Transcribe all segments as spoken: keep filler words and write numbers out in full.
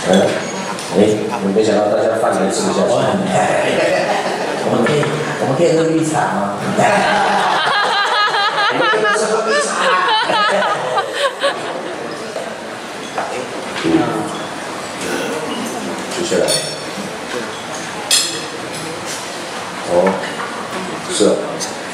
嗯，哎，我没想到大家饭还吃不下去。 我们可以，我们可以喝绿茶吗？ 我们可以吃喝绿茶啦。接下来，哦，是啊。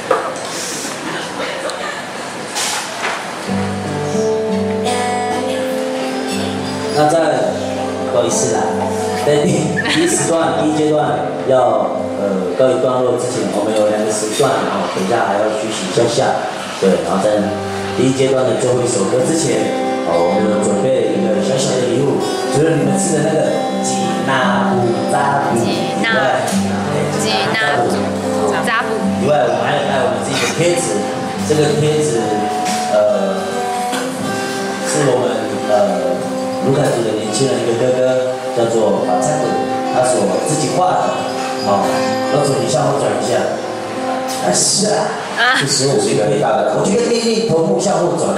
那在不好意思啦，在第第一时段第一阶段要呃告一段落之前，我们有两个时段啊，等一下还要休息一下下，对，然后在第一阶段的最后一首歌之前，哦，我们准备一个小小的礼物，除了你们吃的那个吉拿布扎布以外， 吉拿布扎布以外，我们还有带我们自己的贴纸，这个贴纸呃是我们呃。 卢凯族的年轻人一个哥哥叫做马灿古，他所自己画的，好，老总你向后转一下，啊是啊，这时候我是一个很大的，我觉得丽丽头目向后转，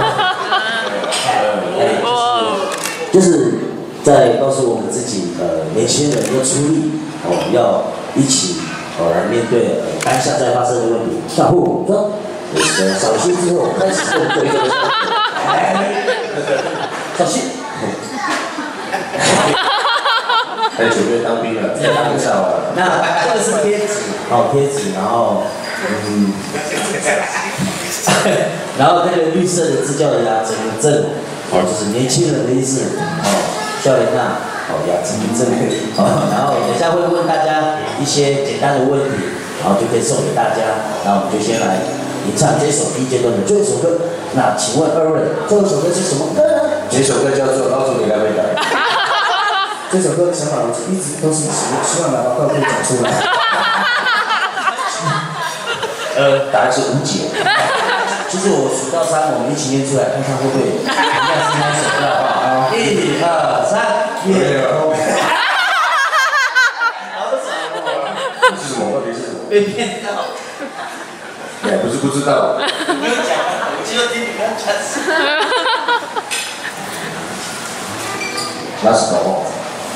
就是在告诉我们自己，呃，年轻人要出力，哦，要一起哦来面对当下在发生的问题，向后转，呃，扫兴之后开始动作，扫兴。 还准备当兵了，在当少了。 那这个是贴纸，哦，贴纸，然后，嗯，然后这个绿色的字叫雅真正，哦，就是年轻人的意思，哦，笑脸娜，哦，雅真正，哦，然后等一下会问大家一些简单的问题，然后就可以送给大家，然后我们就先来演唱这首第一阶段的最后一首歌。那请问二位，最后一首歌是什么歌呢？ 这首歌叫做《老祖你来回答》。 这首歌想法一直都是希望把它可以讲出来。 呃，答案是无解。 就是我数到三，我们一起念出来，看看会不会一样是那首歌好不好？一、二、三，耶！好爽哦！ 这是什么？到底是什么？ 被骗到。 你还不是不知道？ 没有讲，我就要听你们传授。 那是什么？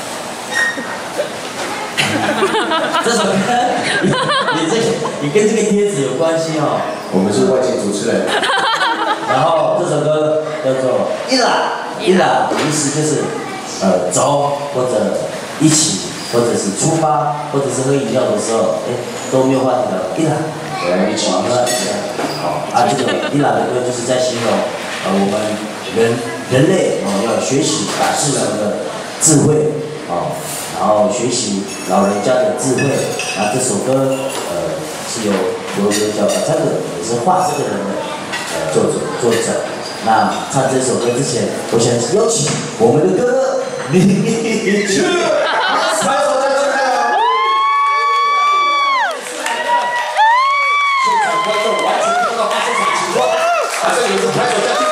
这首歌，你这个你跟这个贴纸有关系哦。 我们是外景主持人。 然后这首歌叫做“伊拉伊拉”，意思就是呃走或者一起，或者是出发，或者是喝饮料的时候，哎都没有话题的伊拉， 来一起好，那好啊，这个伊拉的歌就是在形容呃我们人人类哦要学习大自然的智慧哦。 然后学习老人家的智慧，然后这首歌呃是由有一个叫马灿古，也是画这个人的呃作者作者。那唱这首歌之前，我想邀请我们的哥哥李李去，拍手再见了。现场观众完全不知道发生什么情况，啊，这里是拍手再见。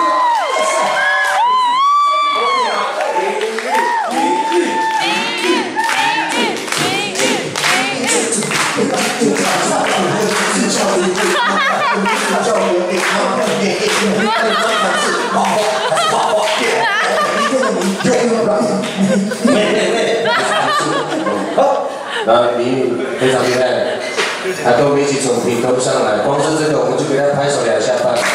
好，那你非常厉害，还跟我们一起从屏东上来，光是这个我们就给他拍手两下半。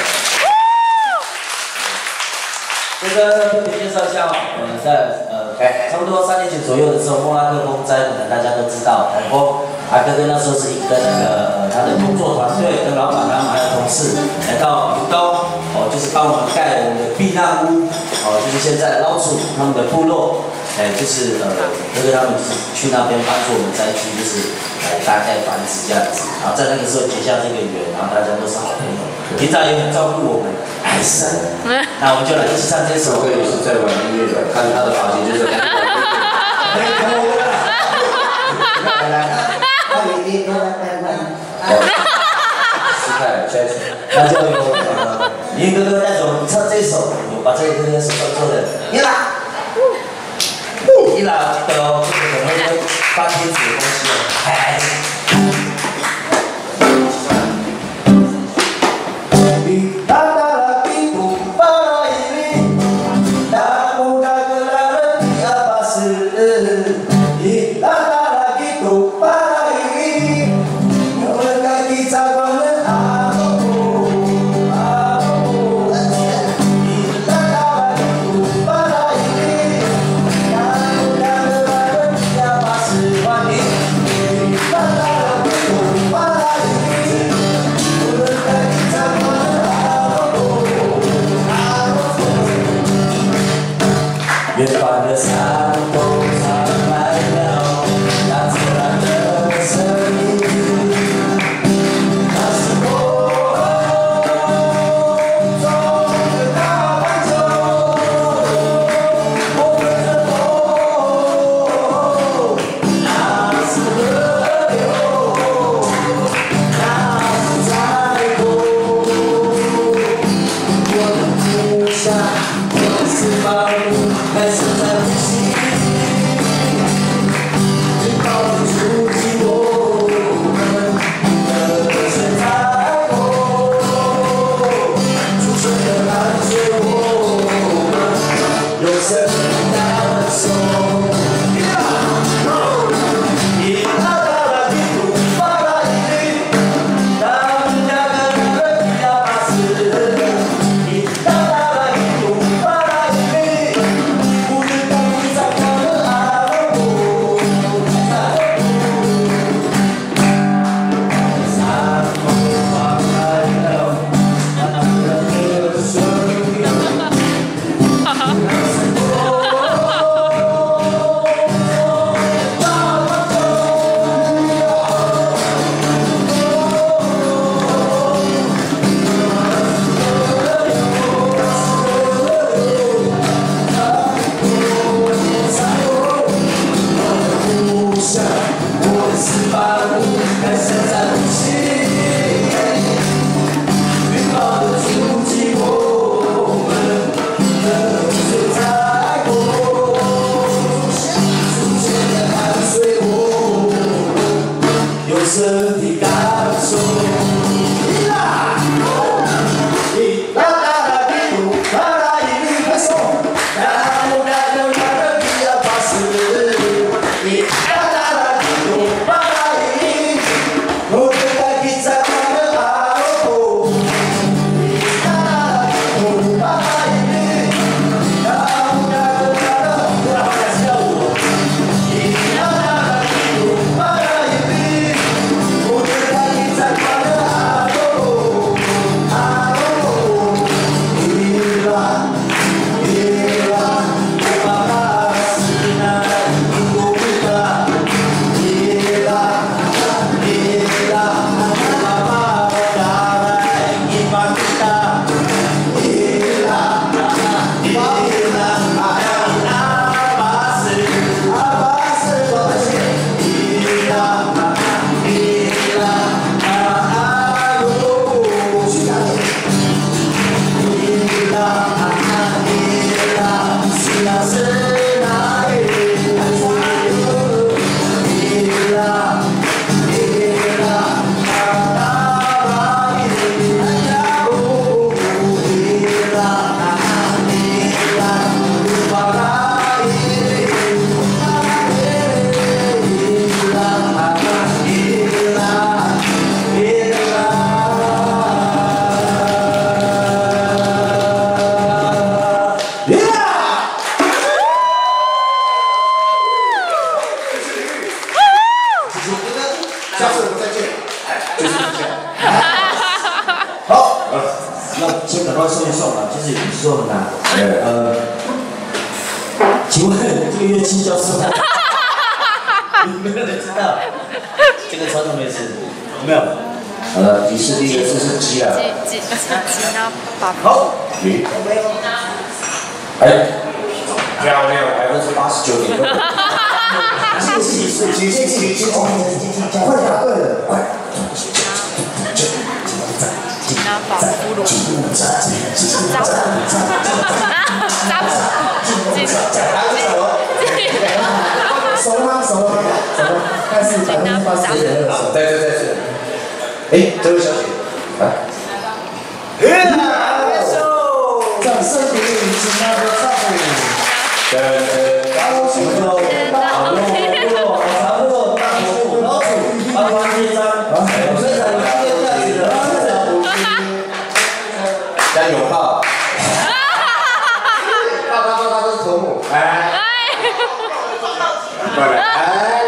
这个特别介绍一下，呃，在呃差不多三年前左右的时候，莫拉克风灾可能大家都知道，台风。 阿哥哥那时候是跟那个呃他的工作团队跟老板他们还有同事来到屏东哦，就是帮我们盖我们的避难屋哦，就是现在老鼠他们的部落，哎，就是呃哥哥他们就是去那边帮助我们灾区，就是来大概繁殖这样子，然后在那个时候结下这个缘，然后大家都是好朋友，平常也很照顾我们，爱神，那我们就来一起唱这首歌， 也是在玩音乐的，看他的发型就是。来来。 失态，下一首， 那就由呃林哥哥带着我们唱这首，我把这个歌手当做的伊拉，伊拉的哦，这个可能跟发贴纸有关系哦。哎。Thank you. 远方的山头传来了大自然的声音，那是风中的大白球，我跟着风，那是河流，那是彩虹，我的故乡，我的翅膀。 还是在呼吸，拥抱着触及我们的水彩虹，出生的汗水我们用生命感受。一啦啦啦，一路巴拉一里，当两个男人比较巴适。一啦啦啦，一路巴拉一里。 身体感受，一啦，一啦啦啦，一路啦啦一路快送，那我俩就那个比较巴适，一啦啦啦，一路啦啦一路，我跟他一起在那个阿罗，一啦啦啦，一路啦啦一路，那我俩就那个，我俩开始跳舞，一啦啦啦，一路啦啦一路。 在快乐阿罗，阿罗，伊拉，伊拉，我爸爸是那印度的，伊拉，伊拉，我爸爸打来一把吉他，伊拉，伊拉，阿巴斯，阿巴斯，我的心，伊拉，伊拉。 下次我们再见，就是这样。 好，那先赶快送一送吧，就是有时候呢，呃，请问这个乐器叫什么？有没有人知道？这个传统乐器有没有？好了，提示第一个字是鸡啊。 鸡鸡鸡那爸爸。 好，鱼。哎， 漂亮， 百分之八十九点六。谢谢谢谢谢谢谢谢，快答对了，快！ 那宝葫芦，扎布，扎布， 熟了吗？熟了吗？熟了，但是百分之八十九点六。对对对对。哎，这位小姐，来。掌声鼓励，请大家照顾。 我们就好用部落长部大部老鼠帮忙这张，非常有纪念价值的小红心， 加油炮！大大大大都是头目，哎，过来，哎，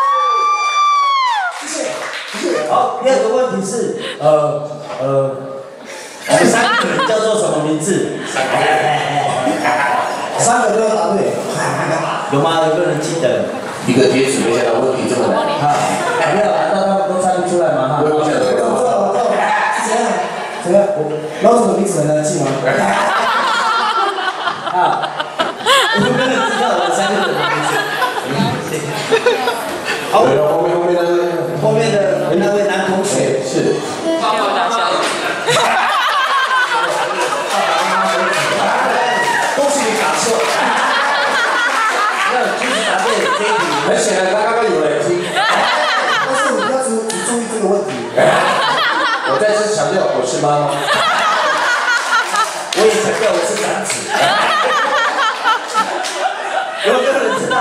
谢谢，谢谢。 好，第二个问题是，呃呃，我们三个人叫做什么名字？ 三个都要答对， 有吗？有没有人记得？ 一个贴纸，没想到问题这么难。 啊，没有，难道他们都猜不出来吗？哈， 我我想得到， 我知道，我知道，是怎样？怎样？我老鼠的名字很难记吗？ 啊，有没有人知道我们三个人的名字？好， 对了，后面后面的后面的那位男同学是。恭喜你答错。 要继续答对这一题。 很显然，他刚刚有人听。 但是你要只只注意这个问题。 我再次强调，我是妈妈。 我也强调我是长子。有没有人知道？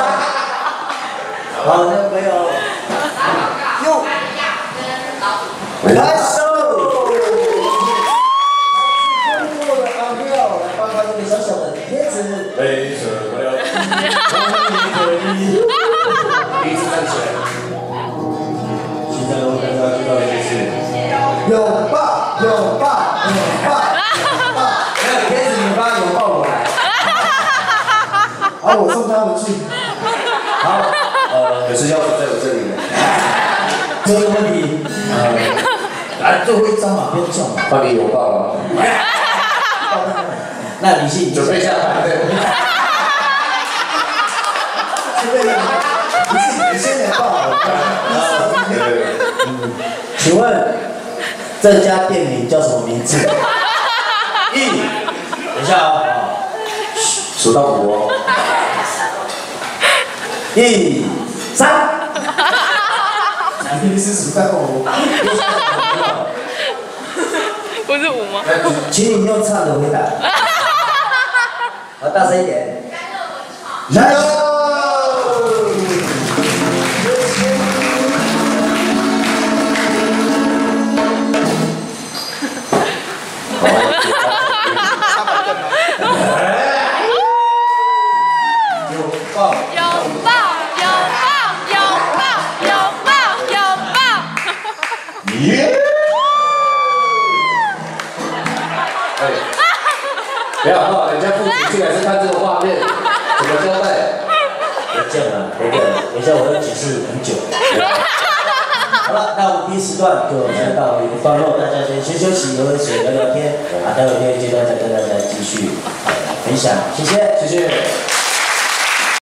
好，那没有。哟，来手。通过的阿妙来帮他这个小小的贴纸。 为什么要？第一次站起来。 现在我们大家知道的就是有爸，有爸，有爸，有爸。 没有贴纸，你发邮报我来。 好，我送他回去。 好，呃， 可是钥匙在我这里呢。 这个问题，呃，来最后一张嘛，不用叫嘛。 换你邮报了。 那李信， 准备下班对。 准备你是你先来报。 对对对。 请问这家店名叫什么名字？一，等一下啊， 数到五哦。 一、三。 你是数到五。 不是五吗？ 请你用唱的回答。好，大声一点。 来喽！ 不要怕，人家父亲进来是看这个画面，怎么交代？ 别这样了，别这样了，等一下我要解释很久。好了，那我们第一时段就先到一个段落，大家先先休息，喝水，聊聊天，啊，待会第二阶段再跟大家继续分享，谢谢， 谢谢。